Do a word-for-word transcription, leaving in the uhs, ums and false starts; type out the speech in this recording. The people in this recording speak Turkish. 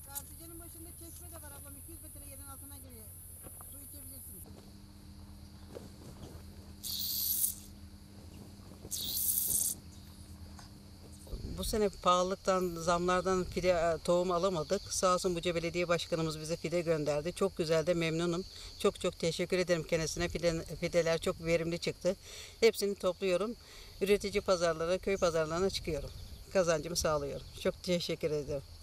Kartıcanın başında çeşme de var ablam. iki yüz metre yerin altına giriyor. Su içebilirsin. Bu sene pahalılıktan, zamlardan fide e, tohum alamadık. Sağ olsun Buca Belediye Başkanımız bize fide gönderdi. Çok güzel de memnunum. Çok çok teşekkür ederim kendisine. Fide, fideler çok verimli çıktı. Hepsini topluyorum. Üretici pazarlara, köy pazarlarına çıkıyorum. Kazancımı sağlıyorum. Çok teşekkür ederim.